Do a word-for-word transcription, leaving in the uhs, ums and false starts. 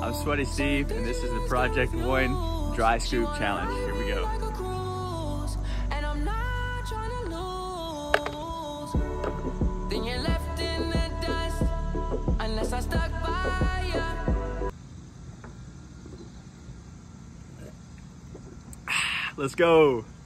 I'm Sweaty Steve, and this is the Project One Dry Scoop Challenge. Here we go. Let's go.